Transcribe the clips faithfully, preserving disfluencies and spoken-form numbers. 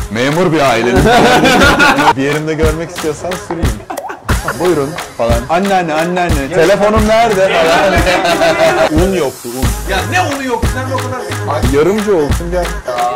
memur bir ailenin. Bir yerimde görmek istiyorsan süreyim. Buyurun falan. Anneanne, anneanne. Telefonum nerede falan. Un yoktu, un. Ya ne unu yok? Sen de o kadar... Yarımcı olsun gel.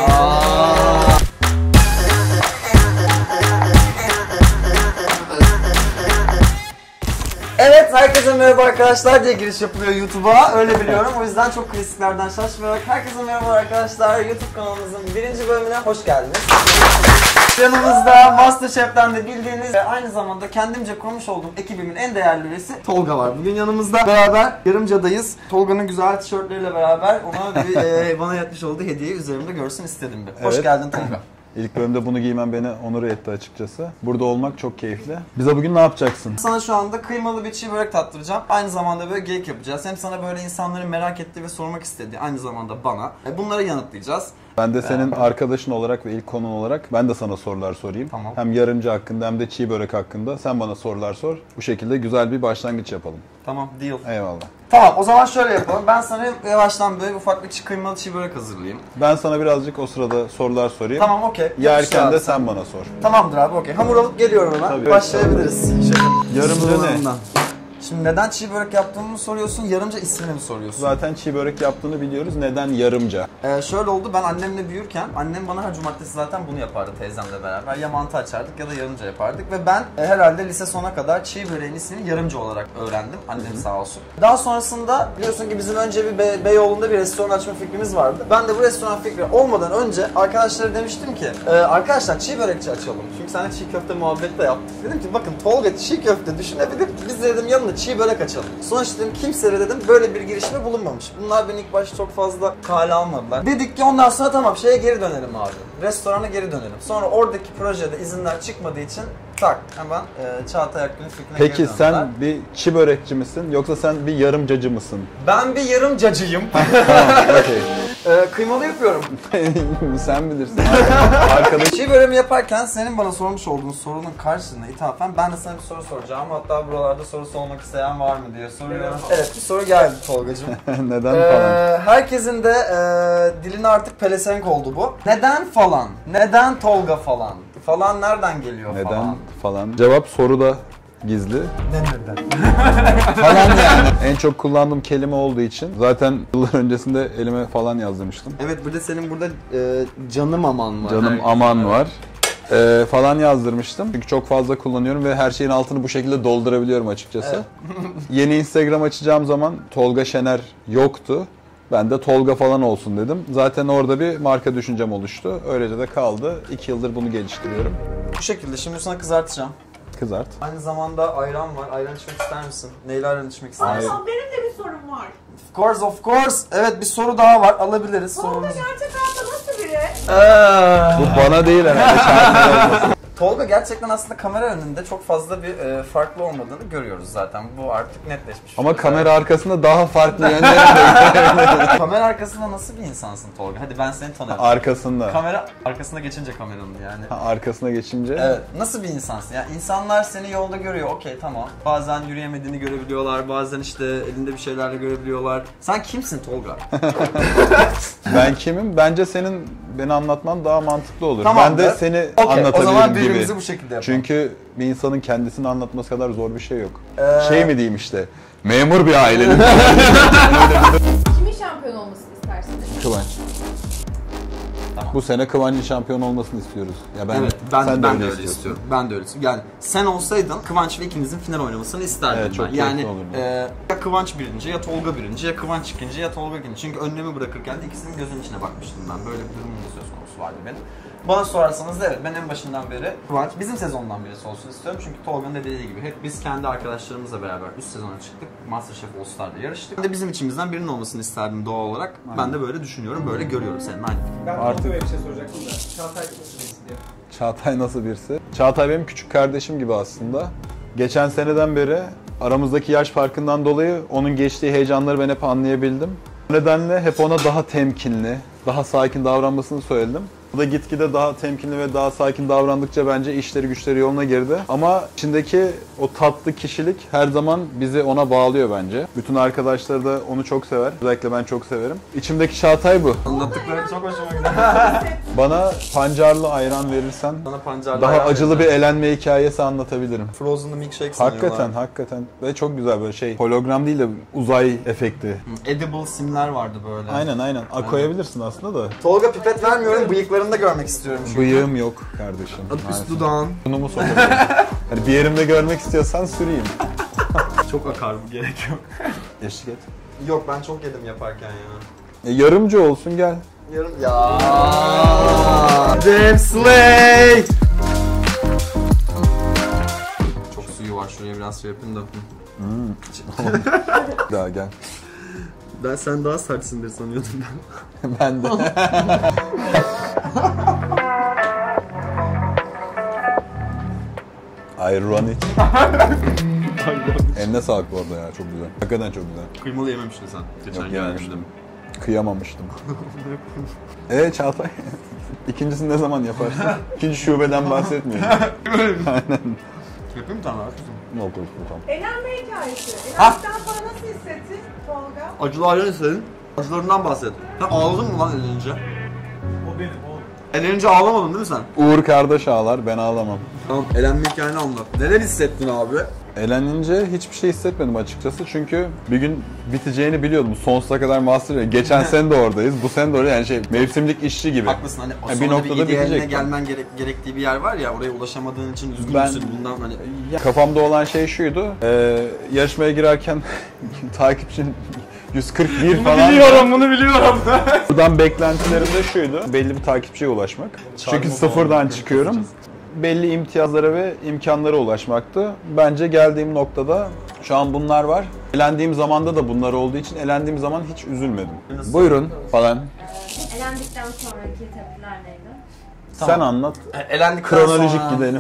Evet, herkese merhaba arkadaşlar diye giriş yapılıyor YouTube'a. Öyle biliyorum. O yüzden çok klasiklerden şaşmayarak herkese merhaba arkadaşlar. YouTube kanalımızın birinci bölümüne hoş geldiniz. Yanımızda MasterChef'ten de bildiğiniz ve aynı zamanda kendimce kurmuş olduğum ekibimin en değerli üyesi Tolga var. Bugün yanımızda beraber Yarımca'dayız. Tolga'nın güzel tişörtleriyle beraber ona bir, e, bana yapmış olduğu hediyeyi üzerimde görsün istedim bir. Hoş Evet. geldin Tolga. İlk bölümde bunu giymem beni onur etti açıkçası. Burada olmak çok keyifli. Bize bugün ne yapacaksın? Sana şu anda kıymalı bir çiğ börek tattıracağım. Aynı zamanda böyle geyik yapacağız. Hem sana böyle insanların merak ettiği ve sormak istediği, aynı zamanda bana. Bunları yanıtlayacağız. Ben de senin arkadaşın olarak ve ilk konun olarak ben de sana sorular sorayım. Tamam. Hem yarımcı hakkında hem de çiğ börek hakkında sen bana sorular sor. Bu şekilde güzel bir başlangıç yapalım. Tamam, deal. Eyvallah. Tamam, o zaman şöyle yapalım. Ben sana yavaştan böyle ufak bir çiğ kıymalı çiğ börek hazırlayayım. Ben sana birazcık o sırada sorular sorayım. Tamam, okey. Yerken de sen bana sor. Tamamdır abi, okey. Hamur alıp geliyorum hemen. Tabii. Başlayabiliriz. Şefim. Yarımcı ne? Şimdi neden çiğ börek yaptığımı mı soruyorsun, yarımca ismini mi soruyorsun? Zaten çiğ börek yaptığını biliyoruz. Neden yarımca? Ee, şöyle oldu, ben annemle büyürken annem bana her cumartesi zaten bunu yapardı teyzemle beraber. Ya mantı açardık ya da yarımca yapardık ve ben e, herhalde lise sona kadar çiğ böreğin ismini yarımca olarak öğrendim. Annem Hı-hı. sağ olsun. Daha sonrasında biliyorsun ki bizim önce bir Be- Beyoğlu'nda bir restoran açma fikrimiz vardı. Ben de bu restoran fikri olmadan önce arkadaşlara demiştim ki e, arkadaşlar çiğ börekçi açalım. Çünkü seninle çiğ köfte muhabbeti de yaptık. Dedim ki bakın Tolga çiğ köfte düşünebilir. Biz de dedim yanına çiğ börek açalım. Sonuçta dedim kimse dedim böyle bir girişime bulunmamış. Bunlar beni ilk başta çok fazla kale almadılar. Dedik ki ondan sonra tamam şeye geri dönelim abi. Restorana geri dönelim. Sonra oradaki projede izinler çıkmadığı için tak hemen e, Çağatay Akgün'ün fikrine Peki geri döndüler. sen bir çiğ börekçi misin yoksa sen bir yarımcacı mısın? Ben bir yarımcacıyım. Tamam, okey. e, kıymalı yapıyorum. Sen bilirsin. Arkadaş. Çiğ böreğimi yaparken senin bana sormuş olduğun sorunun karşılığında ithafen ben de sana bir soru soracağım. Hatta buralarda sorusu olmak isteyen var mı diye soruyorum. Evet, bir soru geldi Tolgacığım. Neden Ee, falan? herkesin de e, diline artık pelesenk oldu bu. Neden falan? Neden Tolga falan? Falan nereden geliyor Neden falan? falan? Cevap soruda gizli. Neden? Falan yani. En çok kullandığım kelime olduğu için zaten yıllar öncesinde elime falan yazdırmıştım. Evet, burada senin burada e, canım aman var. Canım aman var. Ee, falan yazdırmıştım. Çünkü çok fazla kullanıyorum ve her şeyin altını bu şekilde doldurabiliyorum açıkçası. Evet. Yeni Instagram açacağım zaman Tolga Şener yoktu. Ben de Tolga falan olsun dedim. Zaten orada bir marka düşüncem oluştu. Öylece de kaldı. İki yıldır bunu geliştiriyorum. Bu şekilde şimdi sana kızartacağım. Kızart. Aynı zamanda ayran var. Ayran içmek ister misin? Neyle ayran içmek ister misin? Aa, benim de bir sorum var. Of course, of course. Evet, bir soru daha var. Alabiliriz Tolga sorumuzu. gerçek hayatta nasıl biri? Ee, Bu bana değil herhalde. Tolga gerçekten aslında kamera önünde çok fazla bir e, farklı olmadığını görüyoruz zaten. Bu artık netleşmiş. Ama kamera arkasında daha farklı yönleri. Kamera arkasında nasıl bir insansın Tolga? Hadi ben seni tanıyorum. Arkasında. Kamera arkasına geçince kameranın yani. Ha, arkasına geçince. Evet. Nasıl bir insansın? Yani insanlar seni yolda görüyor. Okey, tamam. Bazen yürüyemediğini görebiliyorlar. Bazen işte elinde bir şeylerle görebiliyorlar. Sen kimsin Tolga? Ben kimim? Bence senin beni anlatman daha mantıklı olur. Tamamdır. Ben de seni Okey, o anlatabilirim zaman gibi. birbirimizi bu şekilde yapalım. Çünkü bir insanın kendisini anlatması kadar zor bir şey yok. Ee... Şey mi diyeyim işte, memur bir ailenin. Kimin şampiyon olmasını istersiniz? Kıvanç. Tamam. Bu sene Kıvanç'ın şampiyon olmasını istiyoruz. Ya ben, Evet, ben, sen ben de öyle istiyorsun. istiyorum. Ben de öyle istiyorum. Yani sen olsaydın Kıvanç ve ikinizin final oynamasını isterdim Evet, çok ben. keyifli Yani olurdu. e, ya Kıvanç birinci, ya Tolga birinci, ya Kıvanç ikinci, ya Tolga ikinci. Çünkü önlemi bırakırken de ikisinin gözünün içine bakmıştım ben. Böyle bir durumum da söz konusu vardı benim. Bana sorarsanız da evet, ben en başından beri Kıvanç bizim sezondan birisi olsun istiyorum. Çünkü Tolga'nın da dediği gibi hep biz kendi arkadaşlarımızla beraber üst sezona çıktık. MasterChef All Star'da yarıştık. Ben de bizim içimizden birinin olmasını isterdim doğal olarak. Aynen. Ben de böyle düşünüyorum, böyle görüyorum senin aynı. Ben Artık- Tolga'ya bir şey soracaktım da. Çağatay nasıl birisi diye. Çağatay nasıl birisi? Çağatay benim küçük kardeşim gibi aslında. Geçen seneden beri aramızdaki yaş farkından dolayı onun geçtiği heyecanları ben hep anlayabildim. Bu nedenle hep ona daha temkinli, daha sakin davranmasını söyledim. Bu da gitgide daha temkinli ve daha sakin davrandıkça bence işleri güçleri yoluna girdi. Ama içindeki o tatlı kişilik her zaman bizi ona bağlıyor bence. Bütün arkadaşları da onu çok sever. Özellikle ben çok severim. İçimdeki Çağatay bu. Anlattıkları çok hoşuma gidiyor. Bana pancarlı ayran verirsen Bana pancarlı daha ayran acılı bir verirsen. elenme hikayesi anlatabilirim. Frozen'lı milkshake sanıyorlar. Hakikaten, hakikaten. Ve çok güzel böyle şey. Hologram değil de uzay efekti. Edible simler vardı böyle. Aynen aynen. A, koyabilirsin aslında da. Tolga pipet vermiyorum, bıyıklarını da görmek istiyorum çünkü. Bıyığım yok kardeşim. Üst maalesef. dudağın. Bunu mu sorabilirim? Hani bir yerimde görmek istiyorsan süreyim. Çok akar, bu gerek yok. Eşlik et. Yok, ben çok yedim yaparken ya. E, yarımcı olsun gel. Yarım... Ya. Damn Slay! Çok suyu var, şuraya biraz şey yapayım da. Daha gel. Ben sen daha sertsindir sanıyordum ben. Ben de. Ironic. Eline sağlık bu arada ya, çok güzel. Hakikaten çok güzel. Kıymalı yememiştin sen. Geçen Yok, gün yememiştim. Kıyamamıştım. Eee Çağatay? İkincisini ne zaman yaparsın? İkinci şubeden bahsetmiyorum. Yapayım mı tane artık? Ne oldu tamam. Elenme hikayesi. Ha? Elendikten sonra nasıl hissettin Tolga? Acılı ayran istedin. Acılarından bahset. Sen ağladın mı lan elenince? O benim oğlum. Elenince ağlamadın değil mi sen? Uğur kardeş ağlar, ben ağlamam. Tamam, elenme hikayeni anlat. Neler hissettin abi? Elenince hiçbir şey hissetmedim açıkçası çünkü bir gün biteceğini biliyordum. Sonsuza kadar master. Geçen sene de oradayız, bu sene de orada, yani şey mevsimlik işçi gibi. Haklısın, hani o Yani bir bir noktada noktada bir idealine bitecek. gelmen gerek, gerektiği bir yer var ya, oraya ulaşamadığın için üzgün Ben- müsün bundan hani? Ya, kafamda olan şey şuydu, e, yarışmaya girerken takipçin yüz kırk bir falan. bunu biliyorum. Buradan beklentilerim de şuydu, belli bir takipçiye ulaşmak. Çünkü sıfırdan çıkıyorum. Belli imtiyazlara ve imkanlara ulaşmaktı. Bence geldiğim noktada şu an bunlar var. Elendiğim zamanda da bunlar olduğu için elendiğim zaman hiç üzülmedim. Buyurun falan. Elendikten sonraki tepkiler neydi? Sen anlat. Elendikten Kronolojik sonra... gidelim.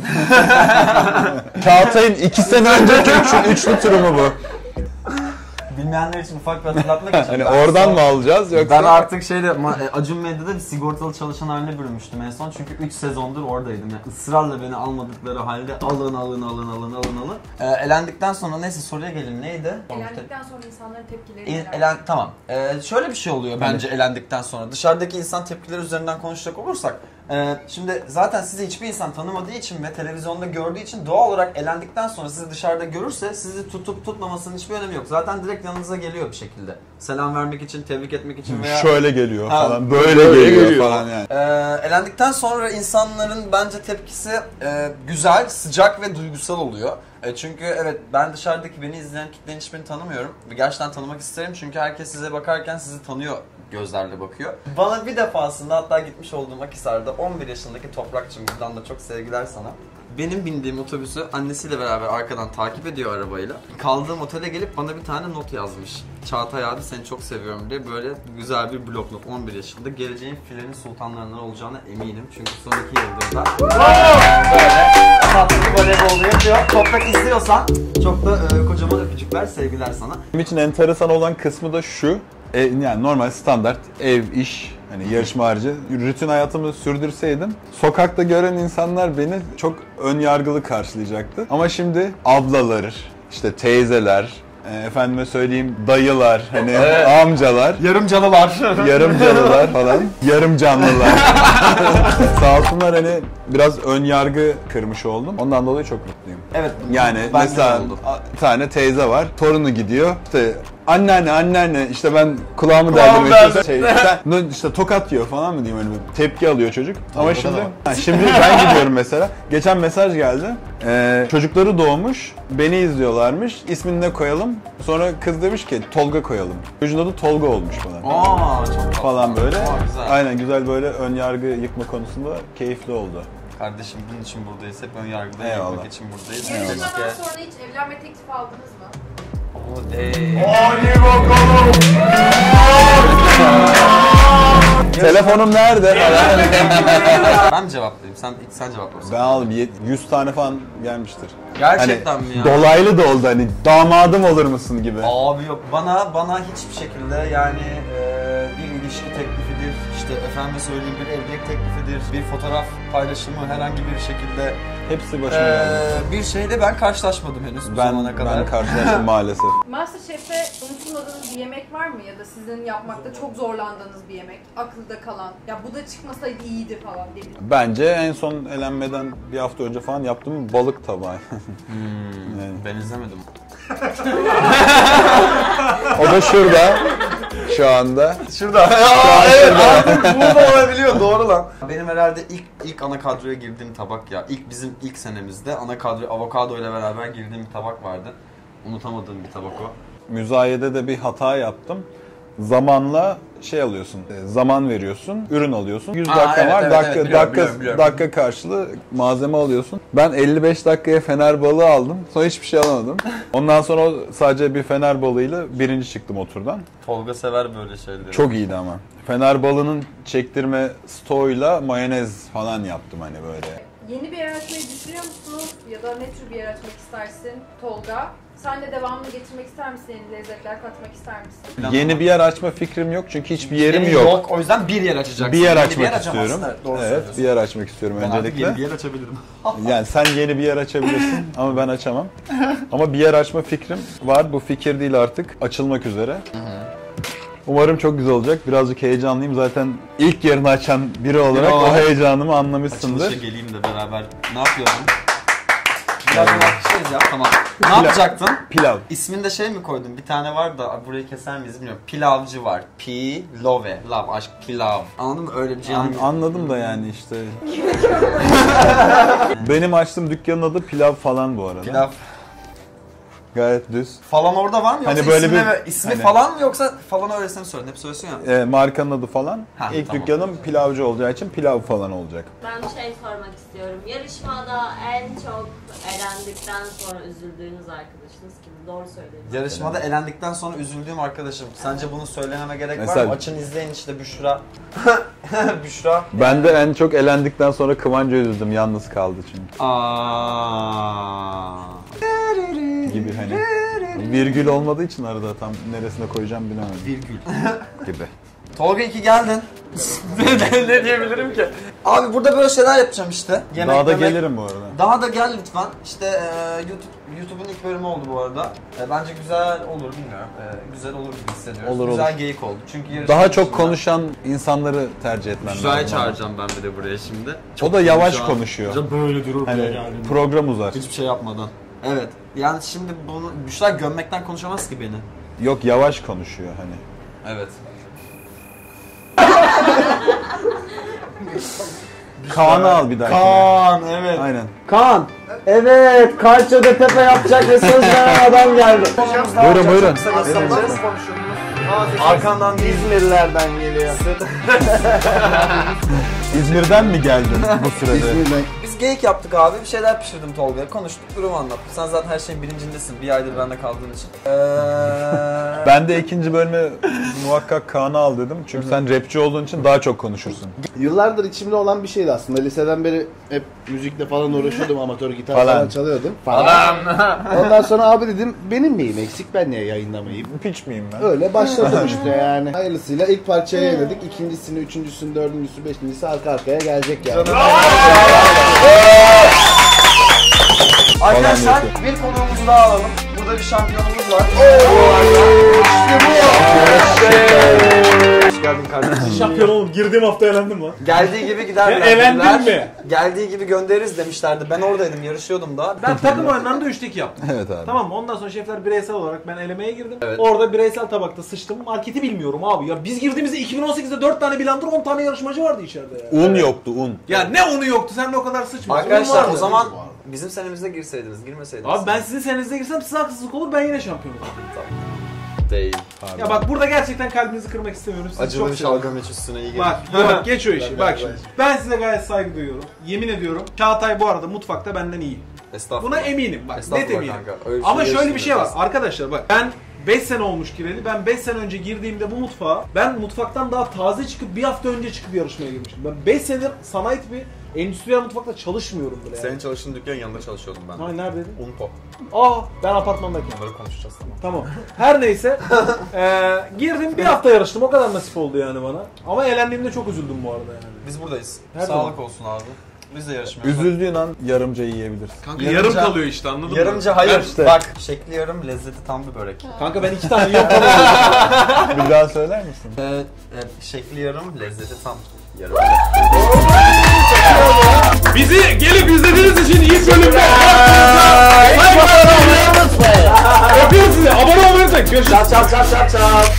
Çağatay'ın iki sene önceki üçlü, üçlü turu mu bu? Bilmeyenler için ufak bir hatırlatmak için. Hani ben oradan son- mı alacağız yoksa? Ben artık şeyde ma- e, Acun Medya'da bir sigortalı çalışan haline bürünmüştüm en son çünkü üç sezondur oradaydım. Yani ısrarla beni almadıkları halde alın alın alın alın alın alın. Ee, elendikten sonra neyse soruya gelin neydi? Elendikten sonra insanların tepkileri İ- neler? Elen, tamam. Ee, şöyle bir şey oluyor bence elendikten sonra. Dışarıdaki insan tepkileri üzerinden konuşacak olursak. e, şimdi zaten sizi hiçbir insan tanımadığı için ve televizyonda gördüğü için doğal olarak elendikten sonra sizi dışarıda görürse sizi tutup tutmamasının hiçbir önemi yok. Zaten direkt yanınıza geliyor bir şekilde. Selam vermek için, tebrik etmek için veya... Şöyle geliyor Ha, falan, böyle, böyle geliyor, geliyor. falan yani. Ee, elendikten sonra insanların bence tepkisi e, güzel, sıcak ve duygusal oluyor. E, çünkü evet, ben dışarıdaki beni izleyen kitlenin hiçbirini tanımıyorum. Ve gerçekten tanımak isterim çünkü herkes size bakarken sizi tanıyor gözlerle bakıyor. Bana bir defasında, hatta gitmiş olduğum Akhisar'da on bir yaşındaki Toprakçım, buradan da çok sevgiler sana. Benim bindiğim otobüsü annesiyle beraber arkadan takip ediyor arabayla. Kaldığım otele gelip bana bir tane not yazmış. Çağatay abi seni çok seviyorum diye, böyle güzel bir blok not. on bir yaşında geleceğin filenin sultanlarından olacağına eminim. Çünkü son iki yıldır da böyle tatlı bir voleybolda yapıyor. Toprak izliyorsan çok da e, kocaman öpücükler, sevgiler sana. Benim için enteresan olan kısmı da şu. E, yani normal standart ev, iş, hani yarışma harici rutin hayatımı sürdürseydim sokakta gören insanlar beni çok ön yargılı karşılayacaktı. Ama şimdi ablalar, işte teyzeler, e, efendime söyleyeyim dayılar, hani amcalar, Yarım canılar. yarım canlılar falan, yarım canlılar. Sağ olsunlar, hani biraz ön yargı kırmış oldum. Ondan dolayı çok mutluyum. Evet. Yani ben mesela güzel oldu. bir tane teyze var, torunu gidiyor. İşte anneanne anneanne işte ben kulağımı Kulağımı deldirmek deldir. istiyorum. Şey, sen ne- işte tokat yiyor falan mı diyeyim, öyle bir tepki alıyor çocuk. Ama Orada da şimdi var. ha, şimdi ben gidiyorum mesela. Geçen mesaj geldi. Ee, çocukları doğmuş. Beni izliyorlarmış. İsmini ne koyalım? Sonra kız demiş ki Tolga koyalım. Çocuğun adı Tolga olmuş falan. Aa, çok tatlı. Falan böyle. Aa, güzel. Aynen, güzel, böyle ön yargı yıkma konusunda keyifli oldu. Kardeşim bunun için buradayız. Hep ön yargıda Eyvallah. yapmak için buradayız. Yarışmadan Keşke- sonra hiç evlenme teklifi aldınız mı? O değil. Telefonum nerede? Ben mi cevaplayayım? Sen ilk sen cevaplasın. Ben aldım, yüz tane falan gelmiştir. Gerçekten Hani mi ya? dolaylı da oldu, hani damadım olur musun gibi. Abi yok, bana bana hiçbir şekilde yani e, bir ilişki teklifidir, işte işte efendime söyleyeyim bir evlilik teklifidir, bir fotoğraf paylaşımı herhangi bir şekilde Hepsi başıma geldi. ee, bir şeyde ben karşılaşmadım henüz bu Ben, zamana kadar. ben karşılaştım maalesef. Masterchef'te unutulmadığınız bir yemek var mı? Ya da sizin yapmakta çok zorlandığınız bir yemek, akılda kalan, ya bu da çıkmasaydı iyiydi falan dediğiniz. Bence en son elenmeden bir hafta önce falan yaptığım balık tabağı. Hmm, Yani. Ben izlemedim. O da şurada. Şu anda. Şurada. Aa, evet, anladım. Burada olabiliyor. Doğru lan. Benim herhalde ilk ilk ana kadroya girdiğim tabak ya. İlk bizim ilk senemizde ana kadroya avokado ile beraber girdiğim bir tabak vardı. Unutamadığım bir tabak o. Müzayedede bir hata yaptım. Zamanla şey alıyorsun, zaman veriyorsun, ürün alıyorsun. yüz Aa, dakika evet, var, evet, dakika evet, biliyorum, dakika biliyorum, biliyorum. dakika karşılığı malzeme alıyorsun. Ben elli beş dakikaya fener balığı aldım. Sonra hiçbir şey alamadım. Ondan sonra o sadece bir fener balığıyla birinci çıktım o turdan. Tolga sever böyle şeyleri. Çok iyiydi ama. Fener balığının çektirme stoğuyla mayonez falan yaptım hani böyle. Yeni bir yer açmayı düşünüyor musunuz? Ya da ne tür bir yer açmak istersin Tolga? Sen de devamını getirmek ister misin? Yeni lezzetler katmak ister misin? Yeni bir yer açma fikrim yok çünkü hiçbir yerim Benim yok. O yüzden bir yer açacaksın. Bir yer Yeni açmak açamazsın. istiyorum. Evet, doğru Evet, söylüyorsun. bir yer açmak istiyorum Ben artık öncelikle. yeni bir yer açabilirim. Yani sen yeni bir yer açabilirsin ama ben açamam. Ama bir yer açma fikrim var. Bu fikir değil artık. Açılmak üzere. Umarım çok güzel olacak. Birazcık heyecanlıyım. Zaten ilk yerini açan biri olarak o heyecanımı anlamışsındır. Açılışa geleyim de beraber. Ne yapıyorsun? Biraz bakışırız ya, tamam. Ne yapacaktın? Pilav. İsmini de şey mi koydun? Bir tane var da burayı keser miyiz bilmiyorum. Pilavcı var. Pilove. Love, aşk, pilav. Anladın mı? Öyle bir şey. An- anladım da yani işte. Benim açtığım dükkanın adı Pilav falan bu arada. Pilav. Gayet düz. Falan orada var mı yoksa Hani böyle ismi, bir- mi, ismi hani- falan mı yoksa falan öylesine söyledin. Hep söylüyorsun ya. E, markanın adı falan. Ha, İlk tamam. dükkanım pilavcı olacağı için pilav falan olacak. Ben şey sormak istiyorum. Yarışmada en çok elendikten sonra üzüldüğünüz arkadaşınız kim? Doğru söylediniz. Yarışmada elendikten sonra üzüldüğüm arkadaşım. Sence bunu söylememe gerek var Mesela- mı? Açın izleyin işte Büşra. Büşra. Ben de en çok elendikten sonra Kıvanç'a üzüldüm. Yalnız kaldı çünkü. Aa. Gibi hani. Virgül olmadığı için arada tam neresine koyacağım bilemedim. Virgül. Gibi. Tolga iki geldin. ne, ne diyebilirim ki? Abi burada böyle şeyler yapacağım işte. Yemek, Daha da yemek. gelirim bu arada. Daha da gel lütfen. İşte e, YouTube YouTube'un ilk bölümü oldu bu arada. E, bence güzel olur bilmiyorum. E, güzel olur gibi hissediyoruz. Olur, güzel olur. geyik oldu. Çünkü yarışma Daha çok dışında- konuşan insanları tercih etmem lazım. Büşra'yı çağıracağım ben bir de buraya şimdi. O da yavaş konuşan. konuşuyor. Böyle durur Hani böyle yani. program uzar. Hiçbir şey yapmadan. Evet. Yani şimdi bunu Büşra gömmekten konuşamaz ki beni. Yok yavaş konuşuyor hani. Evet. Kaan'ı al bir dahakine. Kaan evet. Aynen. Kaan. Evet, Calcio Pepe yapacak ve söz veren adam geldi. Buyurun buyurun. Arkandan İzmirlilerden geliyor. İzmir'den mi geldin bu sürede? Biz geyik yaptık abi. Bir şeyler pişirdim Tolga'ya. Konuştuk, durumu anlattım. Sen zaten her şeyin bilincindesin. Bir aydır bende kaldığın için. Ee... Ben de ikinci bölümü muhakkak Kaan'ı al dedim. Çünkü sen rapçi olduğun için daha çok konuşursun. Yıllardır içimde olan bir şeydi aslında. Liseden beri hep müzikle falan uğraşıyordum. Amatör gitar Falan. falan, çalıyordum. Falan. Ondan sonra abi dedim benim miyim eksik, ben niye yayınlamayayım? Piç miyim ben? Öyle başladım işte yani. Hayırlısıyla ilk parçayı yayınladık. İkincisini, üçüncüsünü, dördüncüsü, beşincisi arka arkaya gelecek yani. Arkadaşlar bir konuğumuzu daha alalım. Burada bir şampiyonumuz var. Hoş geldin kardeşim. Şampiyon oğlum, girdiğim hafta elendim lan. Geldiği gibi giderler. Ya elendin dediler. mi? Geldiği gibi göndeririz demişlerdi. Ben oradaydım, yarışıyordum da. Ben takım oyunlarında üçte iki yaptım. Evet abi. Tamam mı? Ondan sonra şefler bireysel olarak ben elemeye girdim. Evet. Orada bireysel tabakta sıçtım. Marketi bilmiyorum abi. Ya biz girdiğimizde iki bin on sekizde dört tane bilandır, on tane yarışmacı vardı içeride ya. Un yoktu un. Ya ne onu yoktu, sen de o kadar sıçma. Arkadaşlar Un o vardı. zaman bizim senemizde girseydiniz, girmeseydiniz. Abi ben sizin senenizde girsem size haksızlık olur, ben yine şampiyon olurum. değil. Abi. Ya bak burada gerçekten kalbinizi kırmak istemiyorum. Sizi Acılı çok bir seviyorum. şalgam iç üstüne iyi gelir. Bak, bak geç o işi. Bak şimdi. Ben size gayet saygı duyuyorum. Yemin ediyorum. Çağatay bu arada mutfakta benden iyi. Estağfurullah. Buna eminim bak. Net Estağfurullah eminim. kanka, öyle bir Ama şey şöyle bir şey var. yaşamıyoruz. Arkadaşlar bak ben beş sene olmuş gireli. Ben beş sene önce girdiğimde bu mutfağa, ben mutfaktan daha taze çıkıp bir hafta önce çıkıp yarışmaya girmiştim. Ben beş senedir sanayi tipi endüstriyel mutfakta çalışmıyorum bile yani. Senin çalıştığın dükkanın yanında çalışıyordum ben. Hayır, neredeydin? Unpo. Aa, ben apartmandayım. Onları konuşacağız tamam. Tamam. Her neyse. eee girdim bir hafta yarıştım. O kadar nasip oldu yani bana. Ama eğlendiğimde çok üzüldüm bu arada yani. Biz buradayız. Her Sağlık zaman. olsun abi. Biz de yarışmıyoruz. Üzüldüğün an yarımca yiyebilirsin. Kanka Yarımca- yarım kalıyor işte, anladın mı? Yarımca hayır. İşte. Bak şekli yarım, lezzeti tam bir börek. Kanka ben iki tane yiyorum. Bir daha söyler misin? Ee, e, şekli yarım, lezzeti tam yarım. Bizi gelip izlediğiniz için ilk bölümde öpüyoruz sizi. Abone olmayı unutmayın. Görüşürüz. Çap çap çap çap çap.